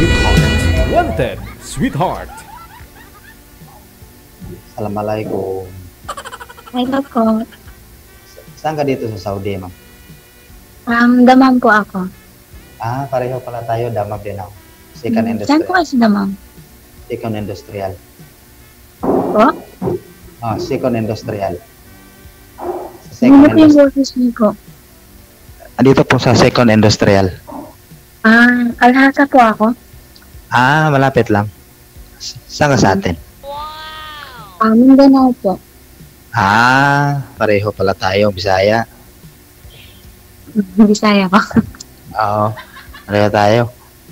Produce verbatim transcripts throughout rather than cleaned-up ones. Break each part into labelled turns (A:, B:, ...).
A: Sweetheart. Wanted, Sweetheart.
B: Assalamualaikum.
C: Hello po.
B: Saan ka dito sa Saudi, ma'am?
C: Um, damam po ako.
B: Ah, pareho pala tayo. Damag din ako. Second
C: Hmm,
B: industrial.
C: Saan po kasi damam?
B: Second industrial.
C: Po?
B: Ah, second industrial. Sa
C: Ano
B: second
C: po yung
B: industrial.
C: boses niyo po?
B: Dito po sa second industrial.
C: Ah, Alhasa po ako.
B: Ah, malapit lang. S- Saan ka sa atin?
C: Ah, Mindanao po.
B: Ah, pareho pala tayo. Bisaya.
C: Bisaya po.
B: Oo, pareho tayo.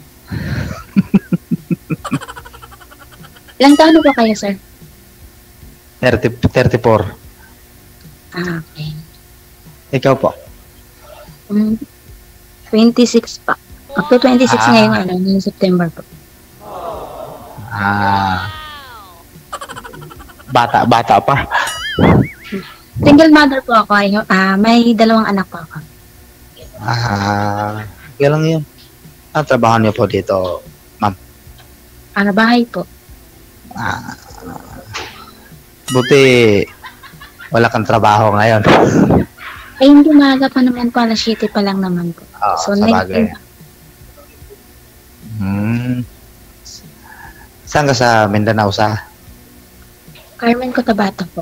C: Ilang taon na po kayo, sir?
B: thirty, thirty-four.
C: Ah, okay.
B: Ikaw po?
C: Um, twenty-six pa. Up to twenty-six
B: Ah.
C: ngayon, ano, ngayong September po.
B: Ah, bata, bata pa.
C: Single mother po ako. Ay, ah, may dalawang anak po ako.
B: Ah, kaya lang yun. Ang trabaho niyo po dito, ma'am?
C: Ah, bahay po.
B: Ah, buti wala kang trabaho ngayon.
C: Eh, hindi maaga pa naman po. Alas siyete pa lang naman po.
B: Oo,
C: So,
B: sa
C: next
B: bagay. Hmm. Saan ka sa Mindanao sa?
C: Carmen Cotabato po.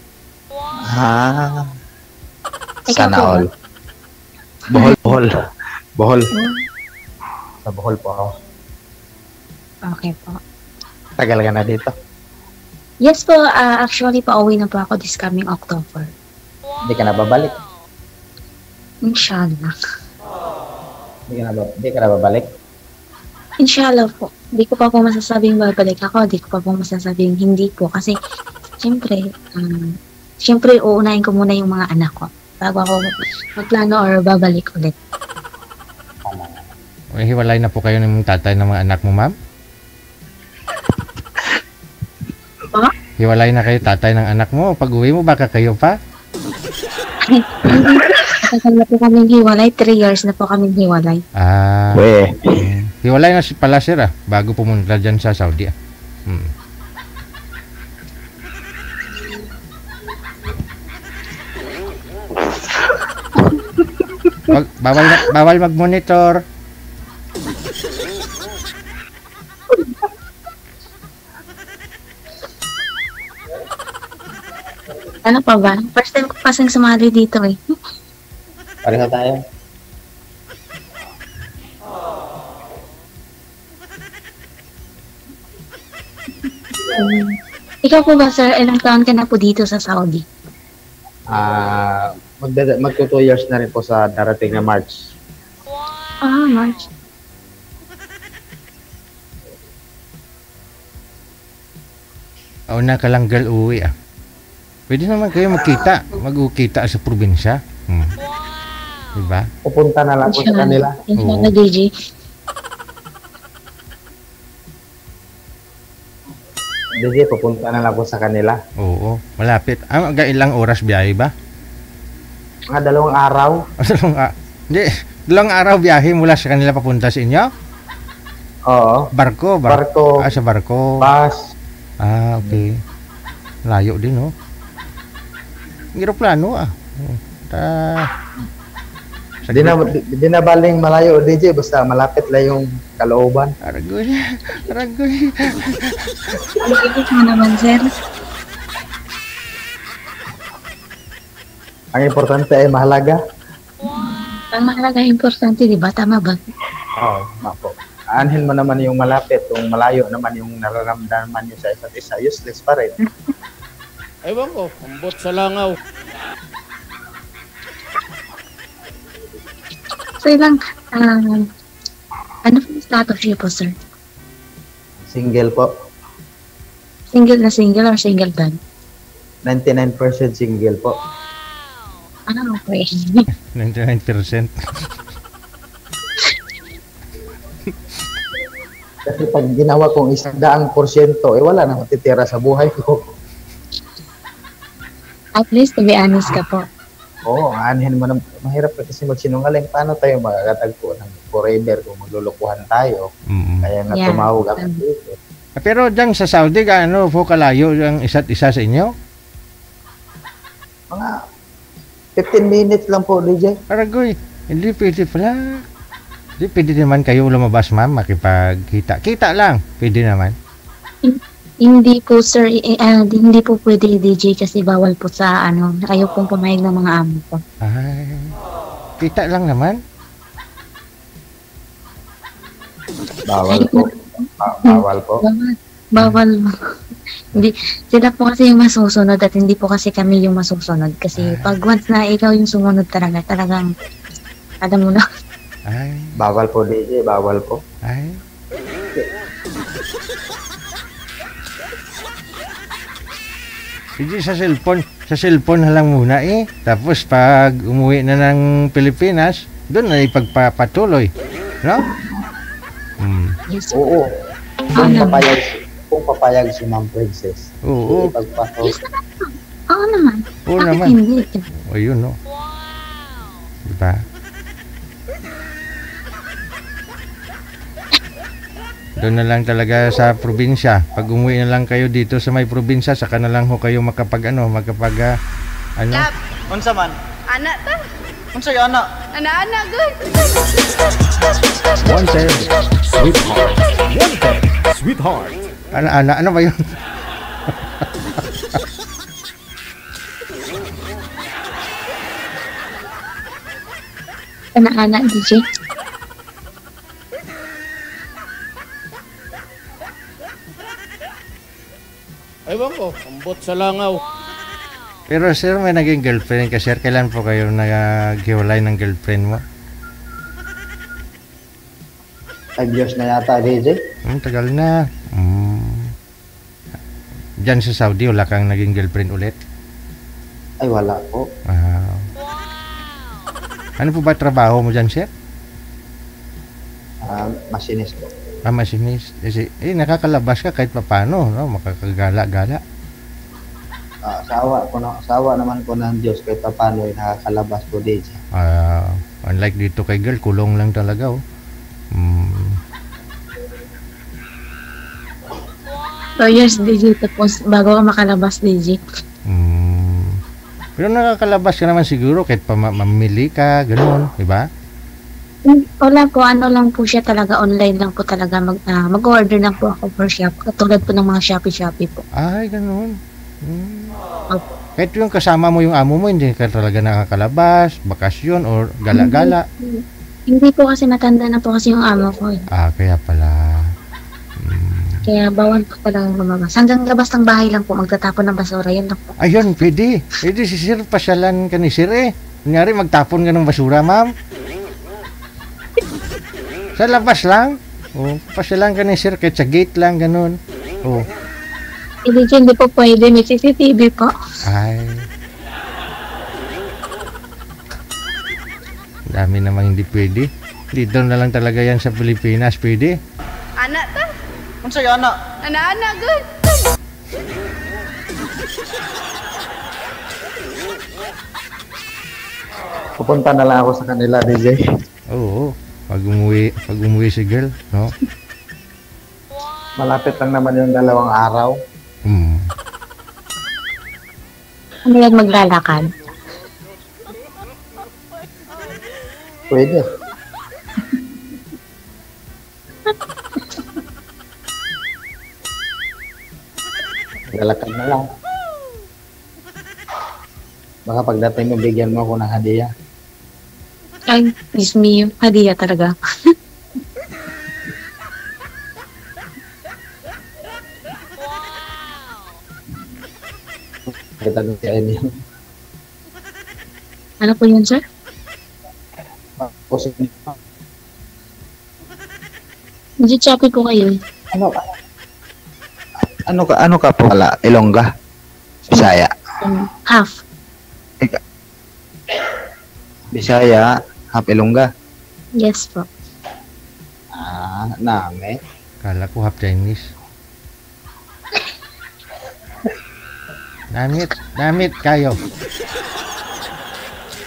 B: Ah,
C: Ikaw
B: sana
C: po ba?
B: all. Bohol, Bohol. Bohol.
C: Hmm,
B: Sa Bohol po ako.
C: Okay po.
B: Tagal ka na dito.
C: Yes po, ah, actually pauwi na po ako this coming October.
B: Hindi ka na babalik.
C: Inshallah.
B: Hindi ka na, ba- hindi ka na babalik.
C: Inshallah po. Hindi ko pa po masasabing babalik ako. Hindi ko pa po masasabing hindi po. Kasi, siyempre, um, siyempre, uunahin ko muna yung mga anak ko. Bago ako magplano or babalik ulit.
B: Tama.
D: May hiwalay na po kayo ng tatay ng mga anak mo, ma'am?
C: Po?
D: Hiwalay na kayo tatay ng anak mo. Pag uwi mo, baka kayo pa?
C: Ay, hindi. Matagal na po kaming hiwalay. Three years na po kaming hiwalay.
D: Ah,
B: We.
D: mm. Hiwalay na si pala sir ah, bago pumunta dyan sa Saudi ah. Hmm. Wag, bawal, na- bawal mag-monitor.
C: Ano pa ba? First time ko kasing sumali dito eh.
B: Pareho tayo.
C: Um, ikaw po ba, sir, ilang taon ka na po dito sa Saudi?
B: Ah, magda magto two years na rin po sa darating na March.
C: Ah, March.
D: Una ka lang girl uwi ah. Pwede naman kayo magkita, mag-ukita sa probinsya. Hmm. Diba?
B: Pupunta na lang po sa kanila.
C: Inshallah,
D: Oo.
C: D J.
B: D J, pupunta na lang po sa kanila.
D: Oo, malapit. Ah, hanggang ilang oras biyahe ba?
B: Mga dalawang araw.
D: Dalawang, ah, hindi, dalawang araw biyahe mula sa kanila papunta sa inyo?
B: Oo.
D: Barko, bar-
B: Barko,
D: Ah, sa barko.
B: bus.
D: Ah, okay. Layo din, oh. Aeroplano, ah. Oh, Ta...
B: Di na, di, di na baling malayo, D J, basta malapit lang yung kalooban.
D: Aragoy, aragoy.
C: Ang ibig mo naman, sir.
B: Ang importante ay mahalaga.
C: Ang mahalaga, importante, di ba? Tama ba?
B: Oo, mako. Aanhin mo naman yung malapit, yung malayo naman yung nararamdaman nyo sa isa't isa. Useless pa rin.
E: Ewan ko, ambot sa langaw.
C: So, ilang, um, ano po yung status niyo po, sir?
B: Single po.
C: Single na single or single ban?
B: ninety-nine percent single po.
C: Ah, okay.
D: ninety-nine percent.
B: Kasi pag ginawa kong isang daang porsyento, eh wala na matitira sa buhay ko.
C: At least, to be honest ka po.
B: Oo, aanhin mo na, mahirap ka kasi magsinungaling. Paano tayo makakatagpo ng forever kung maglulukuhan tayo?
D: Mm.
B: Kaya nga
C: Yeah.
B: tumawag ako dito.
D: Ah, Pero dyan sa Saudi, gaano po kalayo ang isa't isa sa inyo?
B: Mga fifteen minutes lang po, D J.
D: Aragoy, hindi pwede pala. Hindi pwede naman kayo lumabas, ma'am, makipagkita. Kita lang, pwede naman.
C: Hindi po sir, eh, ah, di- hindi po pwede D J kasi bawal po sa ano, ayaw pong pumayag ng mga amo ko.
D: Ay, kita lang naman.
B: Bawal po. Ba- bawal po.
C: Bawal. Bawal. Hindi, sila po kasi yung masusunod at hindi po kasi kami yung masusunod. Kasi pag once na ikaw yung sumunod talaga, talagang, alam mo na.
D: Ay,
B: Bawal po, D J. Bawal po.
D: ay. Hindi sa cellphone, sa cellphone na lang muna eh. Tapos pag umuwi na ng Pilipinas, doon na ipagpapatuloy. No? Hmm.
C: Yes.
B: Oo.
C: Ah,
B: Kung
C: naman.
B: papayag, kung papayag si Ma'am Princess.
D: Oo.
B: Ipagpato.
C: Yes naman po. Oo naman.
D: Oo
C: Bakit
D: naman.
C: hindi?
D: O yun, no? Diba? Doon na lang talaga sa probinsya. Pag umuwi na lang kayo dito sa may probinsya, saka na lang ho kayo makapag ano, makapag ah, ano?
F: Lab,
G: Unsa man?
F: anak ta.
G: Unsa yung anak?
F: Anak-anak, good.
A: Wanted Sweetheart. Wanted Sweetheart.
D: Ano, ano, ano ba yun?
C: Anak-anak D J.
E: Ewan ko, ambot sa langaw.
D: Pero sir, may naging girlfriend ka, sir. Kailan po kayo nag-hiwalay ng girlfriend mo?
B: Five years na yata, D J.
D: Hmm, tagal na. Hmm. Diyan sa Saudi, wala kang naging girlfriend ulit?
B: Ay, wala po.
D: Wow. Ano po ba trabaho mo dyan, sir?
B: Ah, masinis po.
D: Ah, machinist. Kasi, eh, nakakalabas ka kahit papano, no? Makakagala-gala.
B: Ah, sawa ko na, sawa naman po ng Diyos kahit pa paano ay nakakalabas po, D J.
D: Ah, unlike dito kay girl, kulong lang talaga, oh. Hmm.
C: Four years D J tapos bago ka makalabas D J.
D: Hmm. Pero nakakalabas ka naman siguro kahit pa ma- mamili ka, gano'n, di ba?
C: Hmm, Wala po, ano lang po siya talaga, online lang po talaga. Mag, ah, mag-order lang po ako for shop. Katulad po ng mga Shopee-Shopee po.
D: Ay, gano'n. Hmm.
C: Opo.
D: Kahit yung kasama mo yung amo mo, hindi ka talaga nakakalabas, bakasyon, or gala-gala.
C: Hindi po kasi matanda na po kasi yung amo ko eh.
D: Ah, kaya pala. Hmm.
C: Kaya bawal po talaga lumabas. Hanggang labas ng bahay lang po, magtatapon ng basura. Yan lang po.
D: Ayun, pwede. Pwede si Sir, pasyalan ka ni Sir eh. Kunyari, magtapon ka ng basura, ma'am. Sa labas lang. O, pasyalan ka ni Sir, kahit sa gate lang, ganun. O,
C: Hindi, hindi po pwede. May C C T V po.
D: ay. Dami namang hindi pwede. Dito na lang talaga yan sa Pilipinas, pwede.
F: Anak ta.
G: Unsa yung anak?
F: Anak-anak, good.
B: Pupunta na lang ako sa kanila, D J.
D: Oo, pag umuwi, pag umuwi si girl, no?
B: Malapit lang naman yung dalawang araw.
D: Hmm.
C: Ano yan maglalakad?
B: Pwede. Lalakad na lang. Baka pagdating mo, bigyan mo ako ng hadiah.
C: Ay, Diyos me, hadiah talaga.
B: Kita ko sa inyo.
C: Ano po yun, sir?
B: Pusin niyo.
C: Medyo choppy po kayo. eh.
B: Ano ka? Ano ka? Ano ka po pala? Ilongga? Bisaya?
C: Um, half.
B: Bisaya? Half Ilongga?
C: Yes po.
B: Ah, name.
D: Kala ko half Chinese. Namit, namit kayo.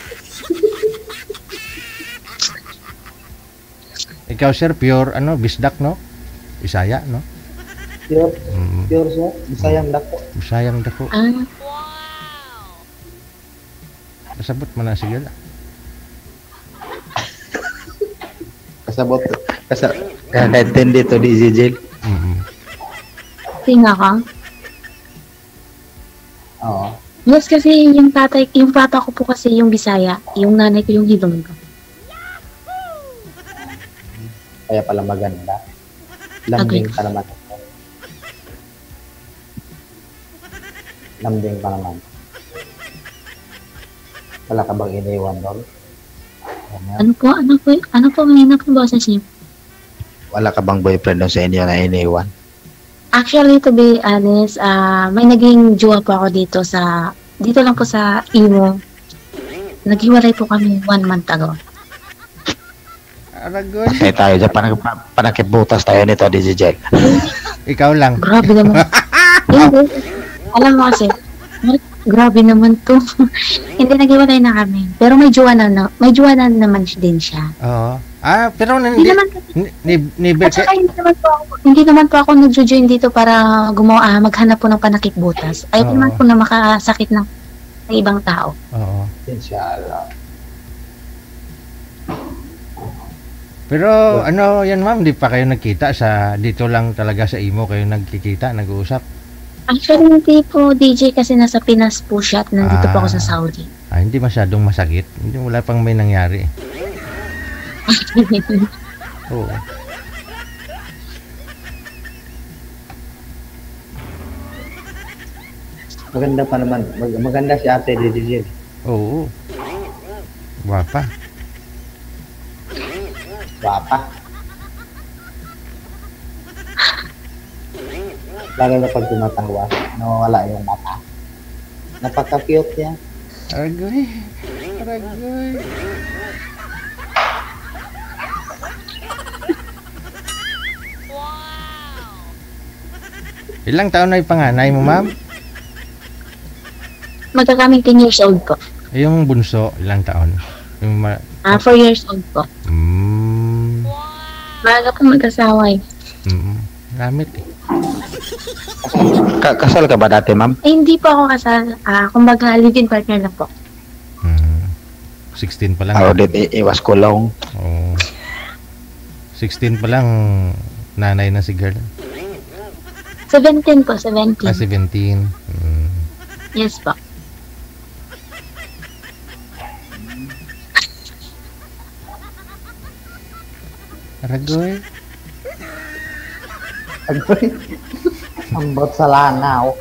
D: ikaw sir, pure ano, bisdak no? Bisaya no?
B: Pure,
D: Mm,
B: pure siya. Bisayang dako.
D: Bisayang dako.
C: Ah,
D: Kasabot man na sige.
B: Kasabot. Kasa, naintindi to di Jijil.
D: Mm.
C: tinga ka.
B: Oo.
C: Yes, kasi yung tatay, yung papa ko po kasi yung Bisaya, yung nanay ko yung Hilonggo.
B: Kaya pala maganda. Lambing
C: Okay.
B: pa naman. Lambing pa naman. Wala ka bang iniwan doon? Ano?
C: Ano po, ano po, ano po, mahina po boses niyo?
B: Wala ka bang boyfriend doon sa inyo na iniwan?
C: Actually, to be honest, ah may naging jowa po ako dito sa, dito lang po sa Imo. Naghiwalay po kami one month ago.
D: Aragoy.
B: Kaya tayo dyan, panag, panakitbutas tayo nito, D J Jel.
D: Ikaw lang.
C: Grabe naman. Hindi. Alam mo kasi, grabe naman to. Hindi, naghiwalay na kami. Pero may jowa na, na may jowa na naman din siya.
D: Oo. Ah, pero
C: Hindi
D: hindi
C: naman,
D: ni ni, ni
C: at
D: Beke.
C: saka hindi naman po ako, hindi naman po ako nagjo-join dito para gumawa, ah, maghanap po ng panakitbutas. Ayaw
D: Oo.
C: naman po na makasakit ng sa ibang tao.
D: Oo.
B: Inshallah.
D: Pero ano yan ma'am, di pa kayo nagkita sa dito lang talaga sa Imo kayo nagkikita, nag-uusap.
C: Actually, hindi po D J kasi nasa Pinas po siya at nandito po ako sa
D: Ah.
C: Saudi.
D: Ah, hindi masyadong masakit. Hindi wala pang may nangyari. Oo.
B: Maganda pa naman. Mag- maganda si ate D J Jel.
D: Oo. Wapa.
B: Wapa. Lalo na pag tumatawa, nawawala yung mata. Napaka-cute niya.
D: Aragoy. Aragoy. Ilang taon na yung panganay mo, ma'am?
C: Magkakaming ten years old po.
D: Eh, Yung bunso, ilang taon? Yung ma-
C: Ah, four years old po.
D: mm,
C: Maaga po mag-asawa eh.
D: mm, gamit eh.
B: Ka- kasal ka ba dati, ma'am?
C: Eh, hindi po ako kasal. Ah, kumbaga, live-in partner na po.
D: Mm, sixteen pa lang.
B: Ako din, i- iwas ko lang.
D: Oo. sixteen pa lang, nanay na si girl.
C: seventeen po,
D: Ah,
C: seventeen.
D: seventeen. Mm.
C: Yes po.
D: Aragoy.
B: Agoy. Ambot sa langaw.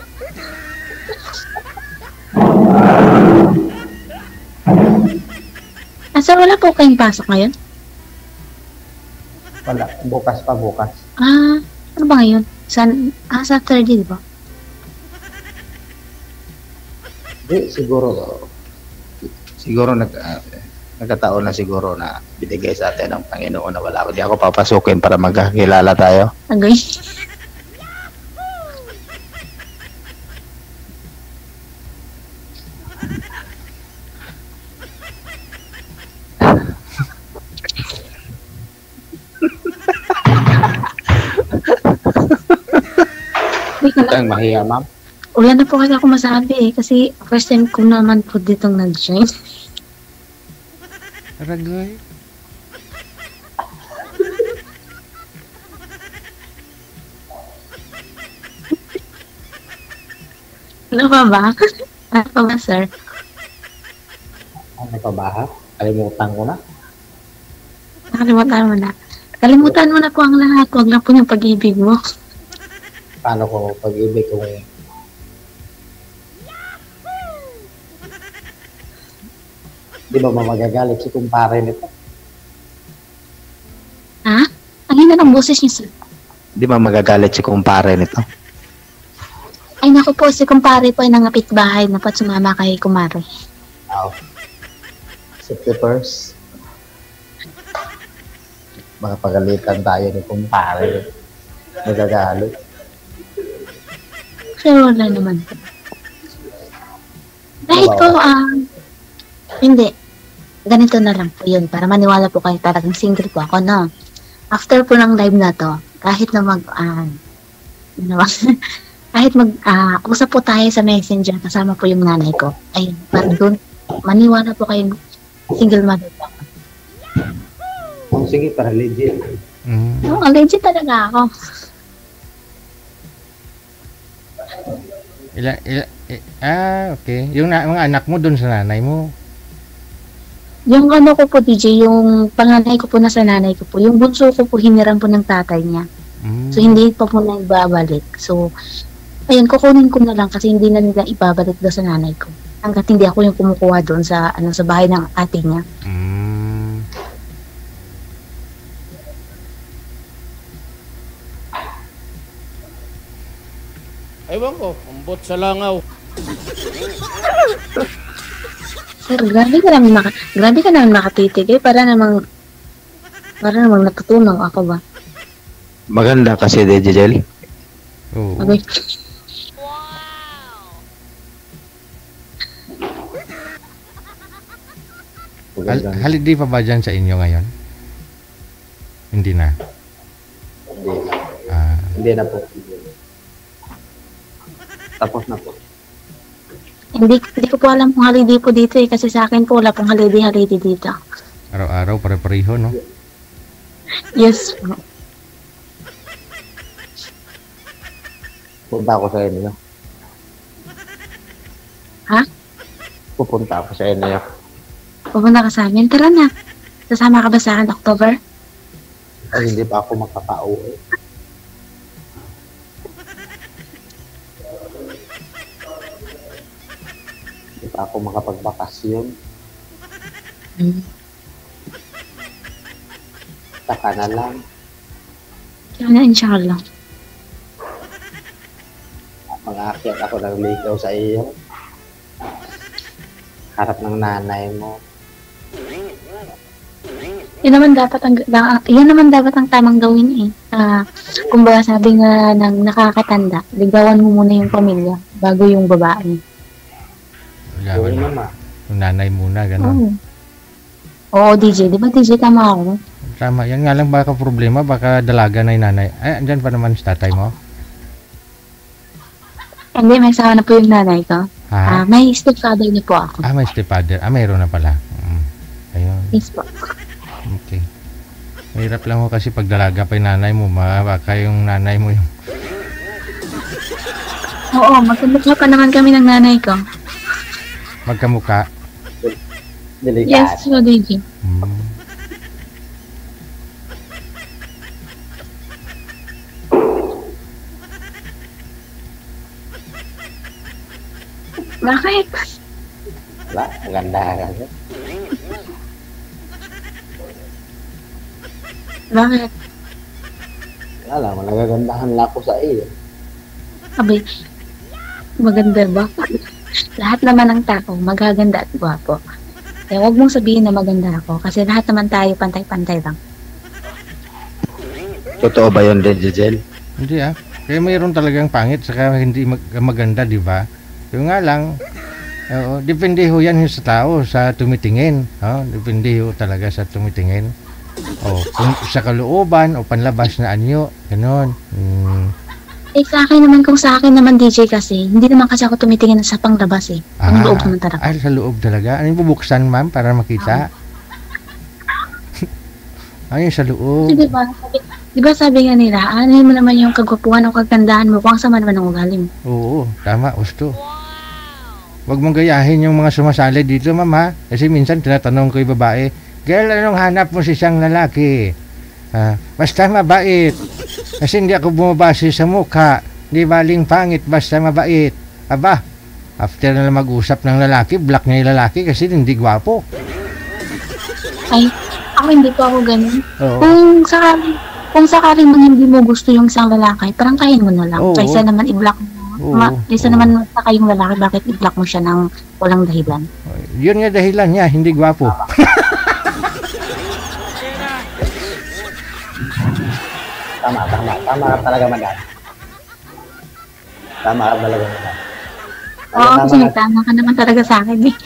C: Ah, sir, wala po kayong pasok ngayon?
B: Wala. Bukas pa, bukas.
C: Ah, ano ba ngayon? San, ah, Saturday, di ba?
B: Di, siguro, siguro nag, ah, nagkataon na siguro na binigay sa atin ng Panginoon na wala ako. Di ako papasukin para magkakilala tayo.
C: Agoy. Wait na lang.
B: Ang mahiya, ma'am.
C: Wala na po kasi ako masabi eh. Kasi first time ko naman po ditong nag-join.
D: Aragoy.
C: Ano pa ba? Ano pa ba, sir?
B: Ano pa ba, ha? Kalimutan ko na.
C: Nakalimutan mo na. Kalimutan mo na po ang lahat. Huwag na po yung pag-ibig mo.
B: Paano ko pag-ibig kung di ba mamagagalit si kumpare nito?
C: Ha? Ang hina ng boses niyo, sir.
B: Di ba magagalit si kumpare nito?
C: Ay, naku po, si kumpare po ay nangapit bahay na pat sumama kay kumare.
B: Wow. September's. Makapagalitan tayo ni kumpare. Magagalit.
C: Pero wala naman po. Kahit po, ah, hindi. Ganito na lang po yun. Para maniwala po kayo talagang single po ako, no? after po ng live na to, kahit na mag, ah, ano ba? kahit mag, ah, usap po tayo sa messenger, kasama po yung nanay ko. Ayun, parang doon, maniwala po kayo, single mother po ako.
B: Oh, sige, para legit.
D: Mm.
C: No, legit talaga ako.
D: Ila, ila, eh, ah, okay. Yung na, mga anak mo doon sa nanay mo.
C: Yung ano ko po, D J, yung panganay ko po na sa nanay ko po, yung bunso ko po hiniram po ng tatay niya.
D: Mm.
C: So, hindi pa po na ibabalik. So, ayun, kukunin ko na lang kasi hindi na nila ibabalik doon sa nanay ko. Hanggat hindi ako yung kumukuha doon sa, ano, sa bahay ng ate niya.
D: Mm.
E: Ewan ko, ambot sa langaw.
C: Sir, grabe ka naman maka, grabe ka naman makatitig eh. Para namang, para namang natutunaw ako ba?
B: Maganda kasi, D J Jel.
D: Oo.
C: Sabi,
D: Hal, holiday pa ba dyan sa inyo ngayon? Hindi na.
B: Hindi na.
D: Ah,
B: Hindi na po. Tapos na po.
C: hindi, hindi ko po alam kung holiday po dito eh. Kasi sa akin po wala pong holiday-holiday dito.
D: araw-araw pare-pareho, no?
C: Yes po.
B: Punta ako sa inyo.
C: Ha?
B: Pupunta ako sa inyo.
C: Pupunta ka sa amin? Tara na. Sasama ka ba sa akin October?
B: Ay, hindi pa ako makaka-uwi. Hindi pa ako makapagbakasyon.
C: Hmm.
B: Taka na lang.
C: Kaya na, inshallah.
B: Mag-aakyat ako ng likaw sa iyo. Harap ng nanay mo.
C: Yan naman dapat ang da- yan naman dapat ang tamang gawin eh. Ah, kumbaga sabi nga ng nakakatanda, ligawan mo muna yung pamilya bago yung babae.
D: Wala,
B: Gawin
D: wala.
B: mo ma.
D: Yung nanay muna, gano'n.
C: Oo. Oo, D J, di ba D J tama ako?
D: Tama, yan nga lang baka problema, baka dalaga na yung nanay. Ay, andyan pa naman sa tatay mo.
C: Hindi, may asawa na po yung nanay ko. Ah,
D: Ha?
C: may stepfather na po ako.
D: Ah, may stepfather. Ah, mayroon na pala. Mm. Ayun,
C: Yes po.
D: okay. Mahirap lang ho kasi pag dalaga pa yung nanay mo, ma- baka yung nanay mo yung...
C: Oo, magkamukha pa naman kami ng nanay ko.
D: magkamuka.
B: Delikat.
C: Yes po, D J.
D: Hmm.
C: Bakit?
B: Wala, maganda ka.
C: Bakit?
B: Wala, nagagandahan lang ako sa iyo.
C: Sabi, maganda ba? Lahat naman ng tao, magaganda at gwapo. Kaya huwag mong sabihin na maganda ako kasi lahat naman tayo pantay-pantay lang.
B: Totoo ba yun, D J Jel?
D: Hindi ah. Kaya mayroon talagang pangit saka hindi mag- maganda, di ba? Yung nga lang, oo, depende ho yan sa tao, sa tumitingin. Oh, depende ho talaga sa tumitingin. Oh, kung sa kalooban o panlabas na anyo, gano'n. Hmm.
C: Eh sa akin naman, kung sa akin naman D J kasi, hindi naman kasi ako tumitingin sa panglabas eh. Ang loob naman talaga.
D: Ay, sa loob talaga. Ano yung bubuksan, ma'am, para makita? Ayun, sa loob.
C: Kasi diba, sabi, diba sabi nga nila, ano mo naman yung kagwapuhan o kagandahan mo kung ang sama naman ng ugali mo.
D: Oo, tama, gusto. Huwag mong gayahin yung mga sumasali dito, ma'am, ha? Kasi minsan tinatanong ko yung babae, girl, anong hanap mo sa isang lalaki? Ah, basta mabait. Kasi hindi ako bumabase sa mukha. Di baling pangit, basta mabait. Aba, after na mag-usap ng lalaki, black niya yung lalaki kasi hindi gwapo.
C: Ay, ako hindi po ako ganun.
D: Oo.
C: Kung sakaling, kung sakaling man hindi mo gusto yung isang lalaki, parang kain mo na lang.
D: Oo.
C: Kaysa naman i-block mo.
D: Oo.
C: Ma, kaysa
D: Oo.
C: naman saka yung lalaki, bakit i-block mo siya ng walang dahilan?
D: Yun nga dahilan niya, hindi gwapo.
B: Tama, tama. Tama ka talaga, madam. Tama ka talaga, madam.
C: Oo,
B: Tama
C: kasi
B: ka.
C: nagtama ka naman talaga sa akin eh.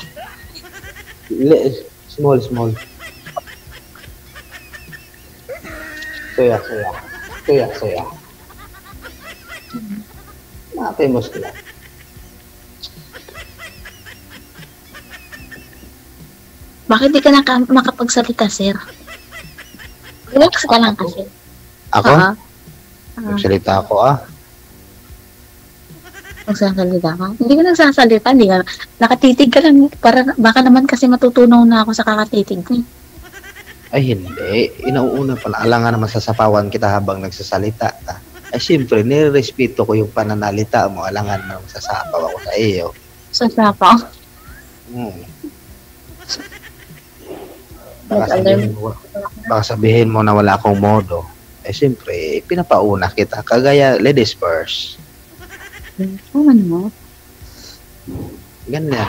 B: Li- Small, small. Suya, suya. Suya, suya. Natimos ko lang.
C: Bakit di ka naka- makapagsalita, sir? Relax ka lang kasi.
B: Ako?
C: Oo. Ah,
B: Nagsalita ako ah.
C: nagsasalita ka? Hindi ka nagsasalita, hindi ka. Nakatitig ka lang. Para, baka naman kasi matutunaw na ako sa kakatitig ko.
B: Ay hindi. Inauuna pala. Alangan naman sasapawan kita habang nagsasalita. Ah. Ay siyempre, nirespeto ko yung pananalita mo. Alangan naman sasapaw ako sa iyo.
C: Sa sapa.
B: Hmm. Baka sabihin, mo, baka sabihin mo na wala akong modo. Eh siyempre, pinapauna kita. Kagaya ladies first.
C: Oo, ano mo?
B: Ganyan.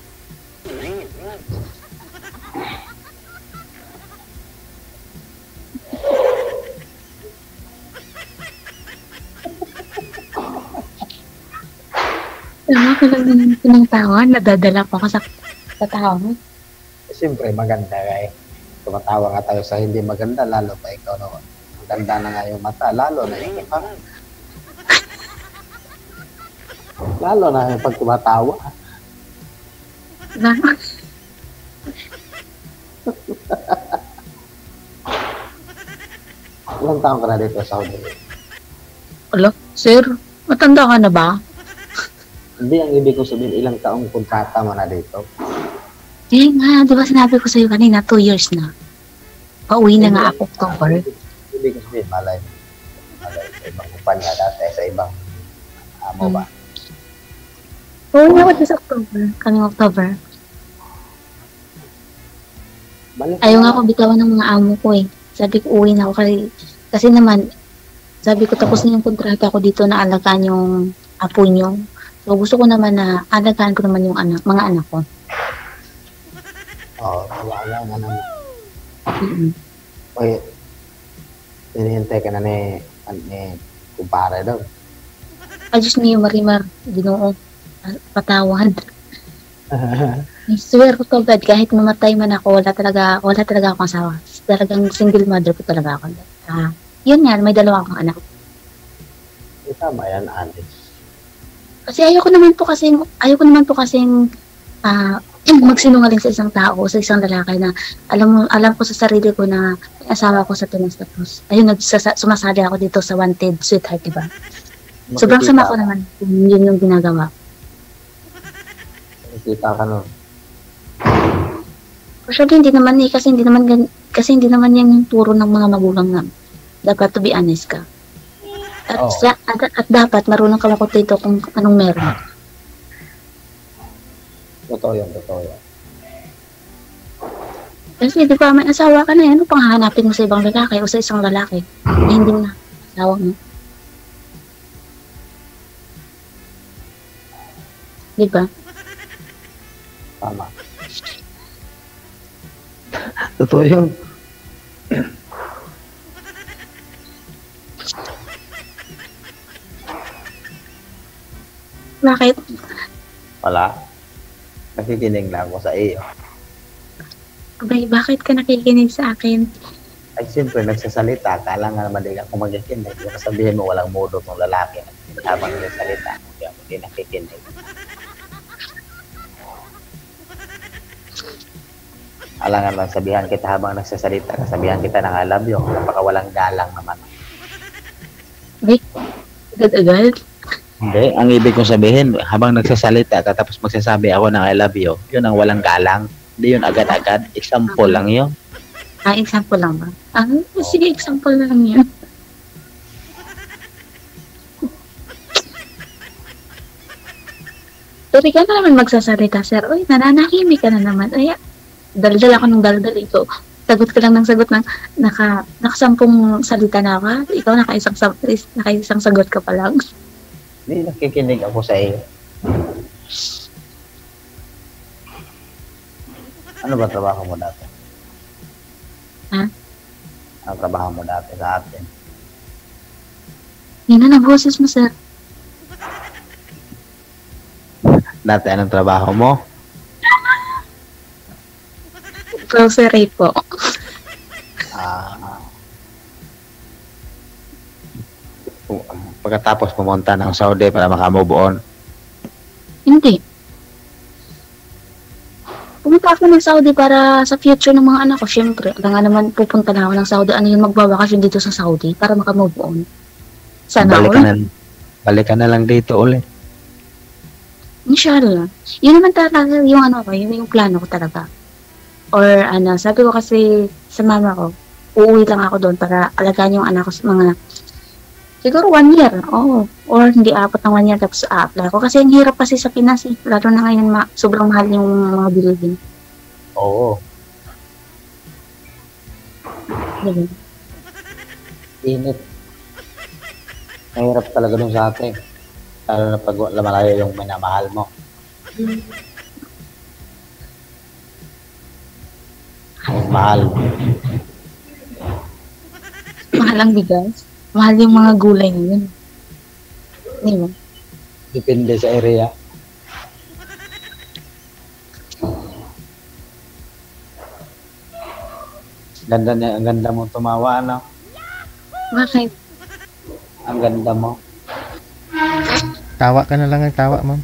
C: Tama ko lang ng pinangtawan. Nadadala ko sa, sa tao mo.
B: Eh, siyempre, maganda ka eh. Tumatawa nga tayo sa hindi maganda, lalo pa ikaw naman. Maganda na nga yung mata, lalo na yung mukha. Lalo na yung pag tumatawa.
C: Na,
B: Ilang taon ka na dito sa Saudi?
C: Alo, sir, matanda ka na ba?
B: Hindi, ang ibig ko sabihin, ilang taong kontrata mo na dito?
C: Eh nga, di ba sinabi ko sa'yo kanina, two years na. Pauwi na nga ako October.
B: Ibig ko sabihin, malay mo. Malay sa ibang kumpanya dati, sa ibang amo ba?
C: Pauwi na ako sa October, kaming October.
B: Balik
C: Ayaw nga ako bitawan ng mga amo ko eh. Sabi ko, uwi na ako kasi, kasi naman, sabi ko tapos na yung kontrata ko dito na alagaan yung apo nyo. So gusto ko naman na alagaan ko naman yung anak, mga anak ko.
B: Oo, wala nga naman.
C: Mm-mm.
B: Oye, hinihintay ka na ni, ni kumpare daw.
C: Ay, Diyos niyo, Marimar, Ginoo, patawad. I swear ko to God, kahit mamatay man ako, wala talaga, wala talaga akong asawa. Talagang single mother ko talaga ako. Ah, yun nga, may dalawa akong anak.
B: Eh, tama yan, Alice.
C: Kasi ayoko naman po kasing, ayoko naman po kasing ah, magsinungaling sa isang tao, sa isang lalaki na alam mo, alam ko sa sarili ko na may asawa ko sa tunas tapos. Ayun, nagsasa, sumasali ako dito sa Wanted Sweetheart, diba? Sobrang sama ko naman kung yun yung ginagawa.
B: Nakikita ka nun.
C: Actually, hindi naman eh, kasi hindi naman, gan- kasi hindi naman yan yung turo ng mga magulang na dapat to be honest ka. At,
B: Oo.
C: sa, at, at dapat marunong ka makontento kung anong meron.
B: Totoo yan, totoo yan.
C: Kasi di ba may asawa ka na yan, ano pang hahanapin mo sa ibang lalaki o sa isang lalaki? Eh, hindi na asawa mo. Di ba?
B: Tama. Totoo yun.
C: Bakit?
B: Wala. Nakikinig lang ako sa iyo.
C: Abay, bakit ka nakikinig sa akin?
B: Ay, siyempre, nagsasalita. Kala nga naman din ako magkikinig. Kung sabihin mo, walang modo tong lalaki. Habang nagsasalita, hindi ako din nakikinig. Alangan lang sabihan kita habang nagsasalita. Sabihan kita ng I love you. Napaka walang galang naman.
C: Abay, agad-agad.
B: Hindi. Ang ibig kong sabihin, habang nagsasalita ka tapos magsasabi ako ng I love you, yun ang walang galang. Hindi yun agad-agad. Example lang yun.
C: Ah, example lang ba? Ah, sige, example na lang yun. Pero ka na naman magsasalita, sir. Uy, nananahimik ka na naman. Ay, daldal ako ng daldal. Ikaw, sagot ka lang ng sagot ng naka, nakasampung salita na ka. Ikaw nakaisang, sa- nakaisang sagot ka pa lang.
B: Hindi nakikinig ako sa iyo. Ano ba trabaho mo dati?
C: Ha?
B: Ano trabaho mo dati sa atin?
C: Yan na ng boses mo, sir.
B: Dati anong trabaho mo?
C: Grocery po.
B: Ah, pu- pagkatapos pumunta ng Saudi para makamove on.
C: Hindi. Pumunta ako ng Saudi para sa future ng mga anak ko. Siyempre, alam nga naman pupunta na ako ng Saudi. Ano yung magbabakasyon dito sa Saudi para makamove on. Sana
B: Balik
C: all.
B: ka na, balik ka na lang dito ulit.
C: Inshallah. Yun naman talaga yung ano ko, yun yung plano ko talaga. Or ano, sabi ko kasi sa mama ko, uuwi lang ako doon para alagaan yung anak ko sa mga, siguro one year, oo. Or hindi apat ng one year tapos a-apply ko. Kasi ang hirap kasi sa Pinas eh. Lalo na ngayon, ma- sobrang mahal yung mga bilihin.
B: Oo.
C: Ganun.
B: Init. Mahirap talaga dun sa atin. Lalo na pag wala malayo yung minamahal mo. Yung mahal.
C: Mahal ang bigas. Mahal yung mga gulay ngayon. Di ba?
B: Depende sa area. Ganda niya, ang ganda mo tumawa, ano?
C: Bakit?
B: Ang ganda mo.
D: Tawa ka na lang ang tawa, ma'am.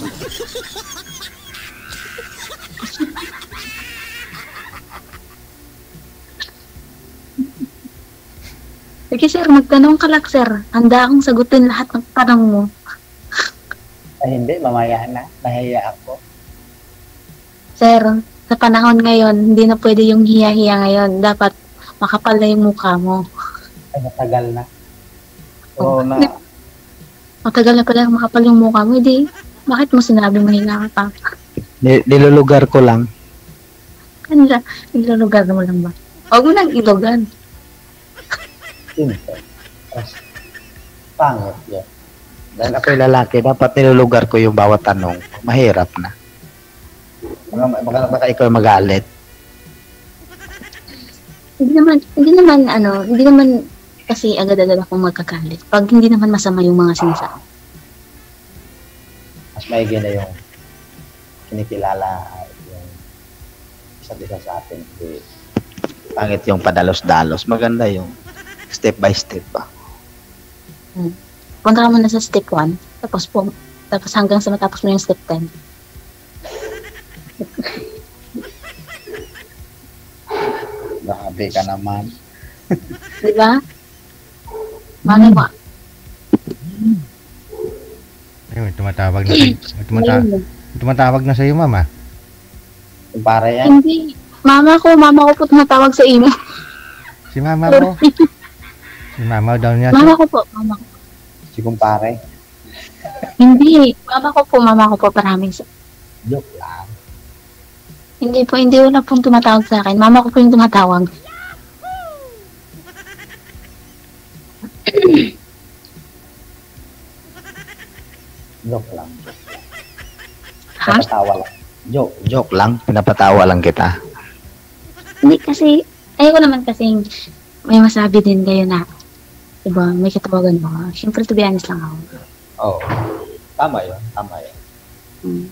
C: Sige sir, magtanong ka lang sir. Handa akong sagutin lahat ng tanong mo.
B: Ay, hindi, mamaya na. Nahiya ako.
C: Sir, sa panahon ngayon, hindi na pwede yung hiya-hiya ngayon. Dapat makapal na yung mukha mo.
B: Ay, matagal na. Oo na.
C: Matagal na pala makapal yung mukha mo. Hindi, bakit mo sinabi mahinga ka pa?
B: Ni- Nilulugar ko lang.
C: Kanila, ilulugar mo lang ba? Huwag mo nang ilugan.
B: Simple. Tapos, pangit yan. Dahil ako'y lalaki, dapat nilulugar ko yung bawat tanong. Mahirap na. Baka, baka, baka ikaw magalit.
C: Hindi naman, hindi naman, ano, hindi naman kasi agad-agad akong magkakalit. Pag hindi naman masama yung mga sinasabi.
B: Mas maigi na yung kinikilala yung isa't isa sa atin. Hindi pangit yung padalos-dalos. Maganda yung step by step pa.
C: Hmm. Punta ka muna sa step one, tapos po, tapos hanggang sa matapos mo yung step ten.
B: Grabe ka naman.
C: Di ba? Malay mo.
D: Ayun, tumatawag na sa'yo. Tumata
C: Malay mo.
D: tumatawag na sa'yo, ma'am, ah.
B: Kumpara yan.
C: Hindi. Mama ko, mama ko po tumatawag sa imo.
D: Si mama mo. Si mama daw niya.
C: Mama ko po, mama ko.
B: Si kumpare.
C: Hindi. Mama ko po, mama ko po, promise.
B: Joke lang.
C: Hindi po, hindi wala pong tumatawag sa akin. Mama ko po yung tumatawag.
B: Joke lang.
C: Ha?
B: Pinapatawa lang. Joke. Joke lang. Pinapatawa lang kita.
C: Hindi kasi, ayoko naman kasing may masabi din kayo na, diba, may katawagan mo. Siyempre, to be honest lang ako.
B: Oo. Oh. Tama yun. Tama yun.
C: Hmm.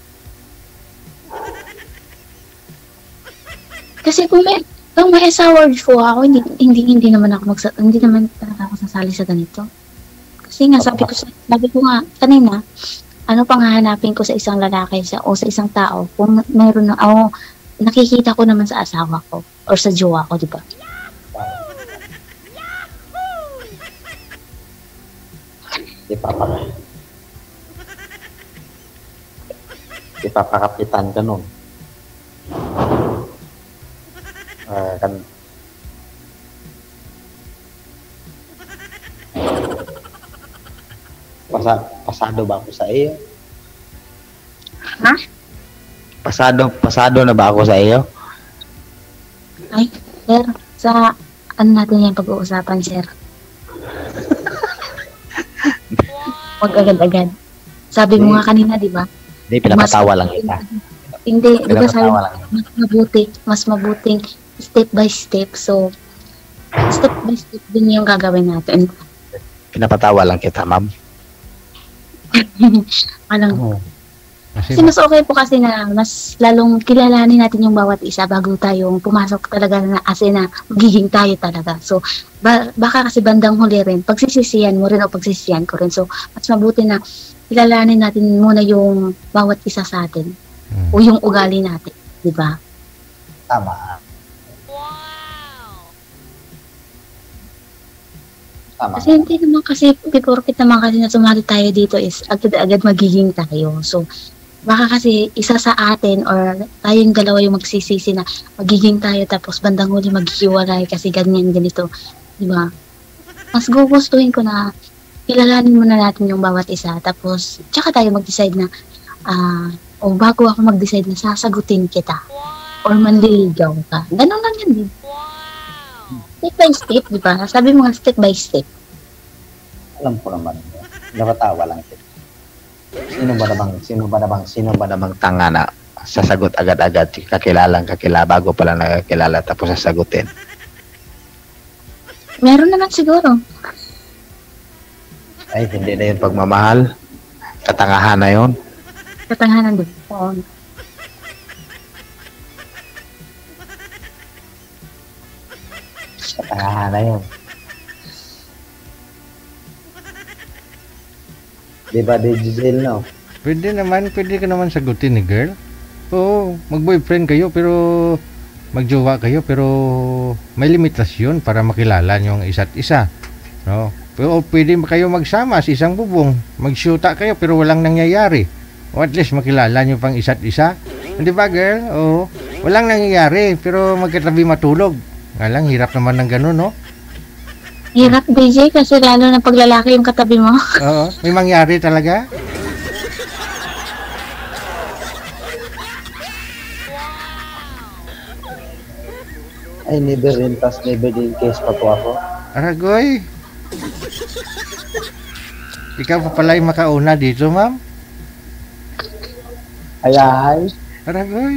C: Kasi kung may, kung may asawa po ako, hindi, hindi, hindi naman ako magsa, hindi naman talaga ako sasali sa ganito. Kasi nga, sabi ko, sa- sabi ko nga, kanina, ano pang hahanapin ko sa isang lalaki sa, o sa isang tao kung meron na, o nakikita ko naman sa asawa ko or sa jowa ko, di ba?
B: Ipapaka. Ipapakapitan ka nun. Ah, kan Pasa pasado ba ako sa iyo?
C: Ha?
B: Pasado, pasado na ba ako sa iyo?
C: Ay, sir, sa ano natin yung pag-uusapan, sir? Huwag agad-agad. Sabi mo nga kanina, di ba?
B: Hindi, pinapatawa lang kita.
C: Hindi, di ba sabi
B: Pinapatawa
C: mo,
B: lang.
C: mas mabuti, mas mabuting step by step. So, step by step din yung gagawin natin.
B: Pinapatawa lang kita, ma'am.
C: Alam,
B: Oo.
D: Kasi,
C: Kasi mas okay po kasi na mas lalong kilalanin natin yung bawat isa bago tayong pumasok talaga na as in na magiging tayo talaga. So, ba, baka kasi bandang huli rin, pagsisisiyan mo rin o pagsisisiyan ko rin. So, mas mabuti na kilalanin natin muna yung bawat isa sa atin
D: mm,
C: o yung ugali natin, di ba?
B: Tama. Tama.
C: Kasi hindi naman kasi, before kita naman kasi na sumali tayo dito is agad-agad magiging tayo. So, baka kasi isa sa atin or tayong dalawa yung magsisisi na magiging tayo tapos bandang huli maghihiwalay kasi ganyan ganito. Di ba? Mas gugustuhin ko na kilalanin muna natin yung bawat isa tapos tsaka tayo mag-decide na ah o bago ako mag-decide na sasagutin kita or manliligaw ka. Ganun lang yan din. Step by step, di ba? Sabi mo nga step by step.
B: Alam ko naman. Nakatawa lang ito. Sino ba namang, sino ba namang, sino ba namang tanga na sasagot agad-agad, kakilalang kakila, bago pa lang nakakilala tapos sasagutin.
C: Meron naman siguro.
B: Ay, hindi na yun pagmamahal. Katangahan na yun.
C: Katanganan din. Oo.
B: Katangahan na yun. Di ba, Digital, no?
D: pwede naman, pwede ka naman sagutin ni girl. Oo, mag-boyfriend kayo pero magjowa kayo pero may limitasyon para makilala nyo ang isa't isa. No? Pero pwede kayo magsama sa isang bubong, magsyuta kayo pero walang nangyayari. O at least makilala nyo pang isa't isa. Hindi ba girl? Oo, walang nangyayari pero magkatabi matulog. Nga lang, hirap naman ng ganun, no?
C: Hirap, D J, kasi lalo na pag lalaki yung katabi mo.
D: Oo, may mangyari talaga.
B: Ay, never in past, never in case pa po ako.
D: Aragoy. Ikaw pa pala yung makauna dito, ma'am.
B: Ay, ay.
D: Aragoy.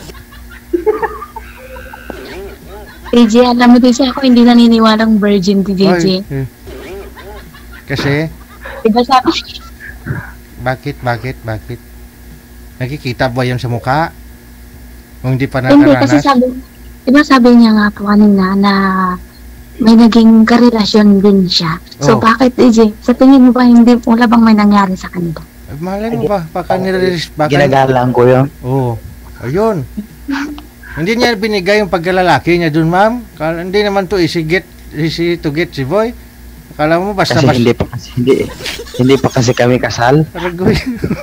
C: D J, alam mo din siya ako, hindi naniniwalang virgin di D J.
D: Oy, eh. Kasi,
C: Diba sabi?
D: bakit, bakit, bakit? Nakikita ba yan sa mukha? Kung hindi pa
C: Hindi, kasi
D: nakaranas?
C: sabi, diba sabi niya nga po kanina na may naging karelasyon din siya. So,
D: Oh.
C: bakit, D J? Sa tingin mo ba hindi, wala bang may nangyari sa kanila?
D: Eh, malay mo ba? Baka nire-release, baka...
B: Ginagalang ko yun.
D: Oo. Ayun. Hindi niya binigay yung pagkalalaki niya dun, ma'am. Kala, hindi naman to easy get, easy to get si boy. Akala mo basta
B: Kasi
D: basta.
B: hindi pa kasi, hindi, hindi pa kasi kami kasal.
D: Aragoy.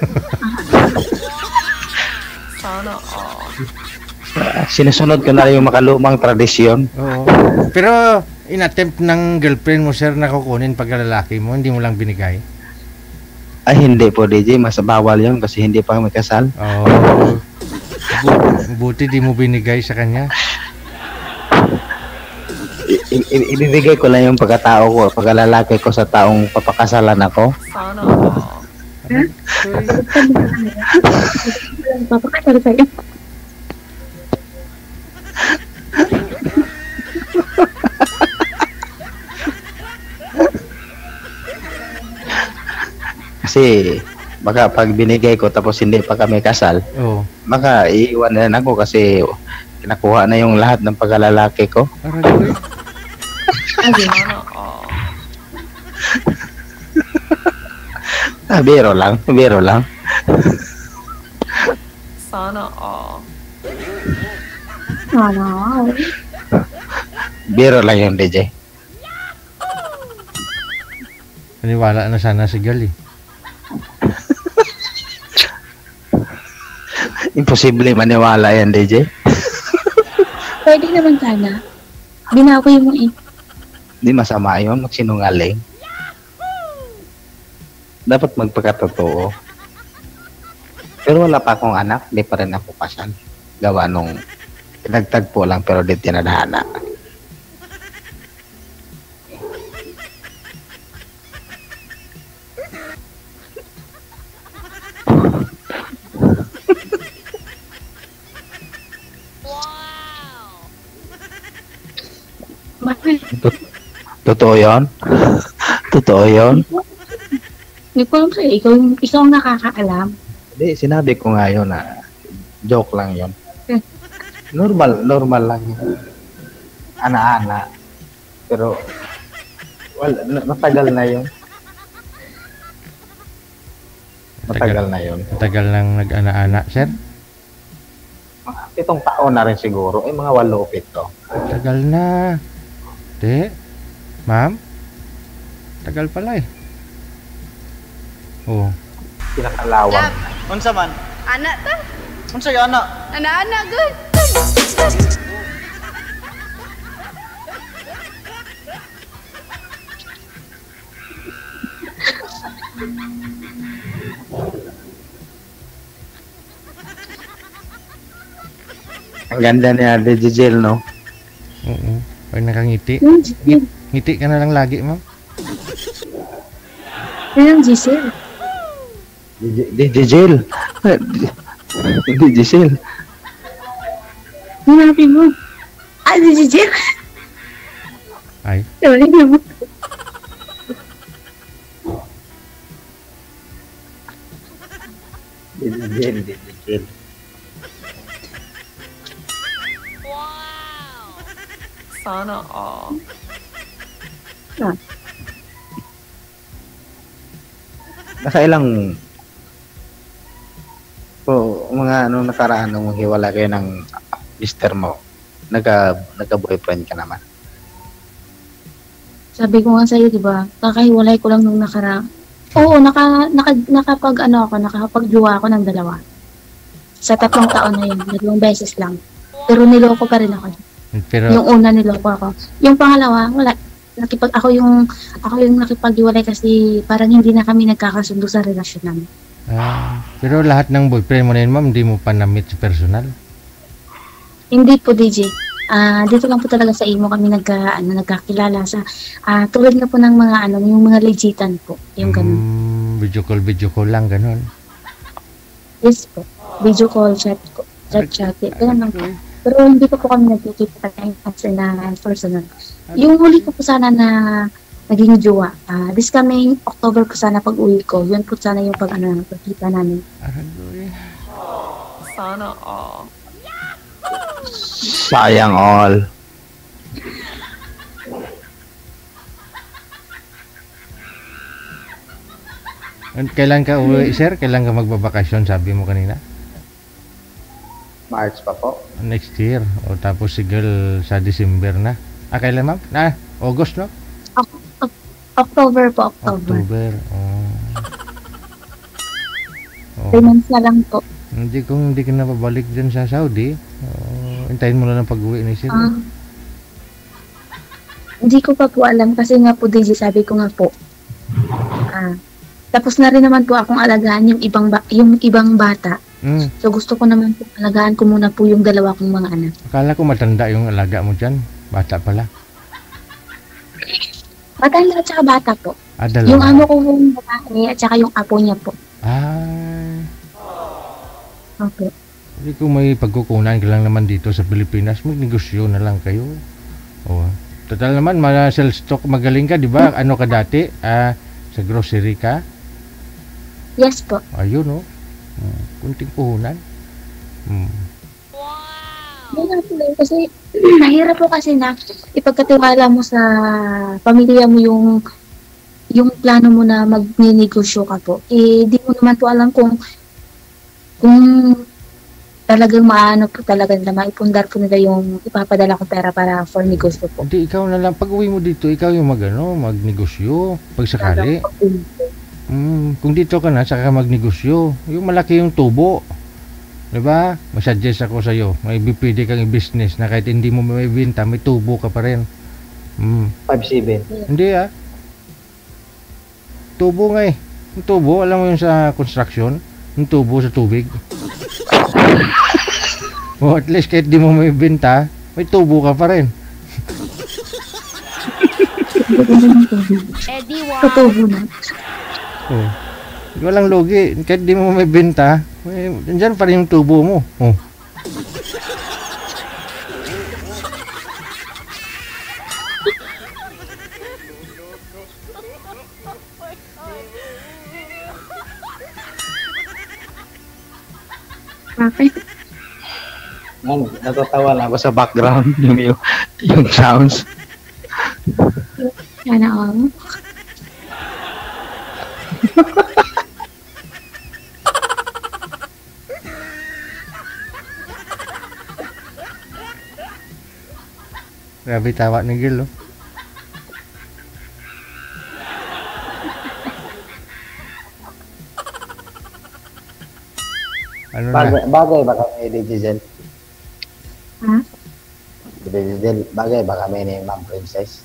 B: Sinusunod ko na rin yung makalumang tradisyon.
D: Oo. Pero, in-attempt ng girlfriend mo, sir, na kukunin pagkalalaki mo, hindi mo lang binigay.
B: Ay, hindi po, D J. Mas bawal yun kasi hindi pa kami kasal.
D: Oo. Bu- buti di mo binigay sa kanya.
B: I- i- ibibigay ko lang yung pagkatao ko, pagkalalaki ko sa taong papakasalan ako.
C: Papakasal sa'yo.
B: Kasi baka pag binigay ko tapos hindi pa kami kasal,
D: Oo.
B: baka iiwan na lang ako kasi nakuha na yung lahat ng pagkalalaki ko.
D: Aragoy.
B: Ah, biro lang, biro lang.
C: Ano?
B: Biro lang yung D J.
D: Paniwala na sana si girl eh.
B: Imposible maniwala yan, D J.
C: Pwede naman sana. Binawi mo eh.
B: Hindi masama yun, magsinungaling. Dapat magpakatotoo. Pero wala pa akong anak, di pa rin ako kasal. Gawa nung pinagtagpo lang pero di tinadhana.
C: Bakit?
B: Totoo yun? Totoo yun?
C: Hindi ko alam sa'yo. Ikaw, yung- ikaw ang nakakaalam.
B: Hindi, sinabi ko nga yun na joke lang yun.
C: Hmm.
B: Normal, normal lang yun. Ana-ana. Pero, well, na- matagal na yun. Matagal na yun.
D: Matagal nang nag-ana-ana, sir.
B: Mga pitong taon na rin siguro. Eh, mga walo o pito.
D: Tagal na. Di. Ma'am? Tagal pala eh. Oh.
B: Pinakalawang.
F: Lab,
G: Unsa man?
F: anak ta?
G: Unsa yung anak?
F: Anak-anak good.
B: Ang ganda niya, Digigel, no?
D: Oo. Pag nakangiti.
C: Yung Giselle.
D: Ngiti ka na lang lagi, ma'am.
C: Yung Giselle.
B: Dig- Digigel. Digigel.
C: Hinabi mo. Ah, si Giselle.
D: Ay.
C: Sorry naman.
B: Digigel, Digigel.
H: Sana all.
B: Nakailang po mga ano nakaraan nung hiwala kayo ng mister mo, nagka nagka-boyfriend ka naman.
C: Sabi ko nga sa'yo, di ba? Kakahiwalay ko lang nung nakaraan. Oo, naka, naka, nakapag, ano ako, nakapag-jowa ako ng dalawa. Sa tatlong taon na yun, dalawang beses lang. Pero niloko pa rin ako.
D: Pero,
C: Yung una niloko ako. Yung pangalawa, wala. Nakipag, ako yung, ako yung nakipag-iwalay kasi parang hindi na kami nagkakasundo sa relasyon namin.
D: ah, pero lahat ng boyfriend mo na yun, ma'am, hindi mo pa na-meet sa personal.
C: Hindi po, D J. Ah, dito lang po talaga sa imo kami nagka, ano, nagkakilala sa, ah, tulad nga po ng mga, ano, yung mga legitan po. Yung ganun.
D: Mm, video call, video call lang, ganun.
C: Yes po. Video call, chat, ko- chat, chat. Ganun lang po. Pero hindi ko po kami nagkikita kasi na personal. Yung huli ko po sana na naging jowa, ah, this coming October po sana pag uwi ko, yun po sana yung pag, ano, pagkita namin.
D: Aray,
H: Sana all.
B: Sayang all.
D: And kailan ka uwi, sir? Kailan ka magbabakasyon, sabi mo kanina?
B: March pa po.
D: Next year. O tapos sigel sa December na. Ah, kailan, ma'am? Na, August, no?
C: Oc- Oc- October po, October.
D: October. Oh. Oh.
C: Three months na lang po.
D: Hindi kung hindi ka na pabalik dyan sa Saudi, oh, hintayin mo lang ang pag-uwi ni sir.
C: Ah, hindi ko pa po alam kasi nga po, D J, sabi ko nga po. Ah, tapos na rin naman po akong alagaan yung ibang ba- yung ibang bata.
D: Mm.
C: So gusto ko naman po alagaan ko muna po yung dalawa kong mga anak.
D: Akala ko matanda yung alaga mo dyan. Bata pala.
C: Matanda at saka bata po.
D: Ah, dalawa.
C: Yung amo ko yung babae at saka yung apo niya po.
D: Ay.
C: Okay.
D: Hindi kung may pagkukunan ka lang naman dito sa Pilipinas, magnegosyo na lang kayo. O, total naman, mga sell-stock, magaling ka, di ba? Ano ka dati? Ah, sa grocery ka?
C: Yes po.
D: Ayun, oh. Hmm, kunting puhunan. Hmm.
C: Yun lang po yun. Kasi mahirap po kasi na ipagkatiwala mo sa pamilya mo yung yung plano mo na magninegosyo ka po. Eh, di mo naman po alam kung kung talagang maano po talaga nila, maipundar po nila yung ipapadala kong pera para for negosyo po.
D: Hindi, ikaw na lang. Pag uwi mo dito, ikaw yung mag, ano, magnegosyo. Pag sakali. Mm, kung dito ka na, saka ka magnegosyo. Yung malaki yung tubo. Diba? Masuggest ako sa'yo. May pwede kang i-business na kahit hindi mo may benta, may tubo ka pa rin. Mm.
B: five seven.
D: Hindi ah. Tubo nga eh. Yung tubo, alam mo yung sa construction? Yung tubo sa tubig. O at least kahit di mo may benta, may tubo ka pa rin.
F: Eddie Wow.
C: Katubo na.
D: Oh. Walang logi. Kahit di mo may benta, may, nandyan pa rin yung tubo mo. Oh.
C: Bakit?
B: Nang, natatawa lang ako sa background yung, yung, yung sounds.
C: Sana all.
D: Grabe tawa ni Gil, oh. Ano na?
B: Bagay, bagay ba kami ni Giselle?
C: Ha?
B: Giselle, bagay ba kami ni Ma'am Princess?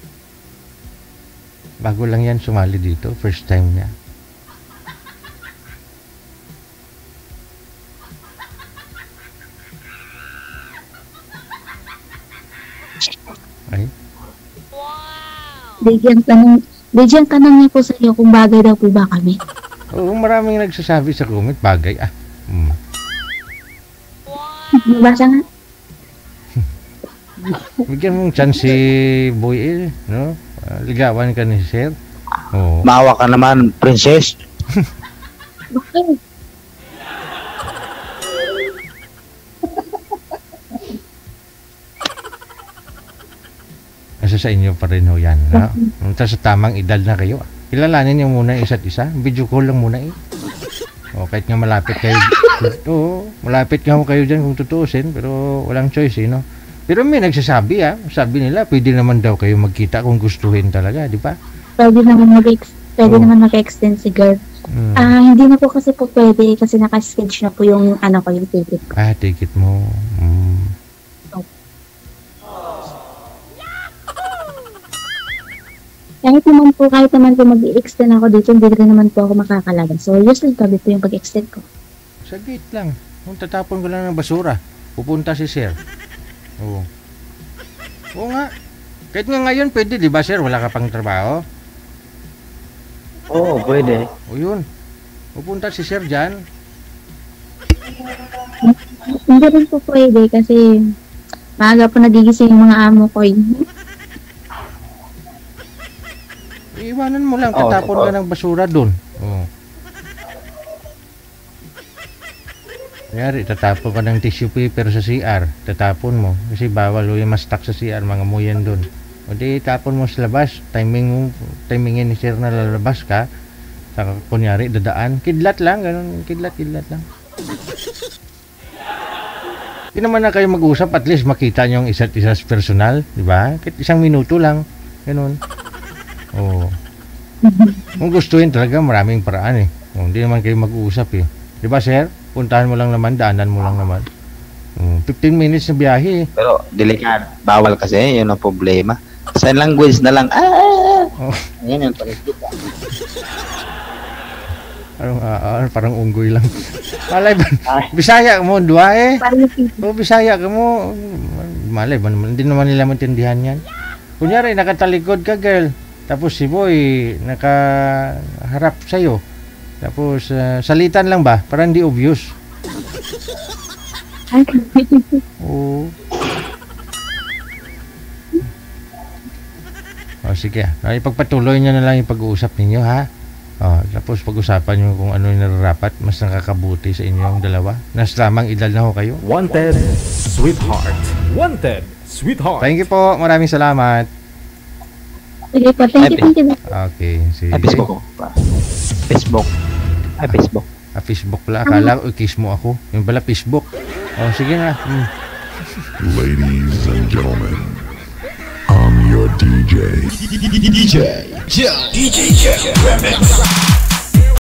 D: Bago lang yan sumali dito. First time niya. Ay,
C: Bigyan tanong, bigyan tanong niya po sa iyo kung bagay daw po ba kami.
D: oo, maraming nagsasabi sa comment, bagay ah. Hmm.
C: Nabasa nga.
D: Bigyan mong chance si Boy eh, no? Ah, ligawan ka ni Sir. Oo.
B: Maawa ka naman, Princess.
C: Bakit?
D: Nasa sa inyo pa rin ho yan. No? Punta sa tamang edad na kayo. Kilalanin niyo muna isa't isa. Video call lang muna eh. O, kahit nga malapit kayo. Oo, malapit nga ho kayo dyan kung tutuusin. Pero walang choice eh, no? Pero may nagsasabi ah. Sabi nila, pwede naman daw kayo magkita kung gustuhin talaga, di ba?
C: Pwede naman mag-ex pwede
D: Oh.
C: naman mag-extend si girl.
D: Hmm.
C: Ah, hindi na po kasi po pwede kasi naka-schedule na po yung ano ko, yung ticket ko.
D: Ah, ticket mo. Mm.
C: Kahit naman po, kahit naman po mag-extend ako dito, hindi rin naman po ako makakalabas. So, usually gabi po yung pag-extend ko.
D: Saglit lang. Kung tatapon ko lang ng basura, pupunta si Sir. Oo. Oo nga. Kahit nga ngayon, pwede, di ba, Sir? Wala ka pang trabaho?
B: Oo, pwede.
D: O yun. Pupunta si Sir dyan.
C: Hindi rin po pwede kasi maaga po nagigising yung mga amo ko. eh.
D: Iiwanan mo lang,
B: Oo,
D: tatapon
B: oo.
D: ka ng basura dun. Oo. Kanyari, tatapon ka ng tissue paper sa C R. Tatapon mo. Kasi bawal yung ma-stuck sa C R, mga muyan dun. O di, tapon mo sa labas. Timing mo, timingin ni Sir na lalabas ka. Saka, kunyari, dadaan. Kidlat lang, ganun. Kidlat, kidlat lang. Hindi naman na kayo mag-usap, at least makita nyo yung isa't isa sa personal. Di ba? Kahit isang minuto lang. Ganun. Oo. Kung gustuhin talaga, maraming paraan eh. O, hindi naman kayo mag-uusap eh. Di ba, Sir? Puntahan mo lang naman, daanan mo lang naman. O, fifteen minutes na biyahe eh.
B: Pero, delikado. Bawal kasi, yun ang problema. Sign language na lang. Ah!
D: Oh.
B: Yan yung panikita.
D: Parang, ah, ah, parang unggoy lang. Malay ba?
B: Ay.
D: Bisaya ka mo, dua eh.
C: Parang yung
D: O, Bisaya ka mo. Malay ba naman? Hindi naman nila maintindihan yan. Kunyari, nakatalikod ka, girl. Tapos si Boy, nakaharap sa'yo. Tapos, ah, salitan lang ba? Para hindi obvious. Oo. O, sige. Ah, ipagpatuloy nyo na lang yung pag-uusap ninyo, ha? O, tapos pag-usapan nyo kung ano yung nararapat. Mas nakakabuti sa inyong dalawa. Nas lamang edad na ho kayo.
A: Wanted, sweetheart. Wanted, sweetheart.
D: Thank you po. Maraming salamat.
C: Sige po, thank you, thank you.
D: Okay. Sige.
B: Ay, Facebook ko. Facebook. Ay, Facebook.
D: Ah, Facebook pala. Akala ko, kiss mo ako. Yung pala, Facebook. O, sige nga. Hmm.
I: Ladies and gentlemen, I'm your D J.
A: D J, Joe. D J Joe. Remix.